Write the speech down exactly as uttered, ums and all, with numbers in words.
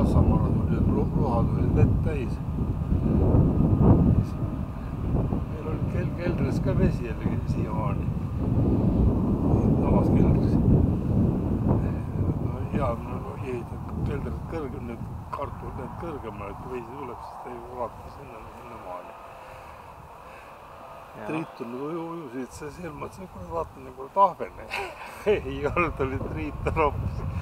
Sassamaale tuli, et luhad olid vett täis. Meil oli kel keldris ka vesi jällegi siiamaani. Samas keldris. Ja ehitanud keldrid kõrgem, need kartud need kõrgemale, et kui vesi tuleb, siis ta ei vaata sinna, sinna maani. Triitun ujusid, see silmad, see vaatan nagu tahvene. Ei olnud, oli triiton hoopis.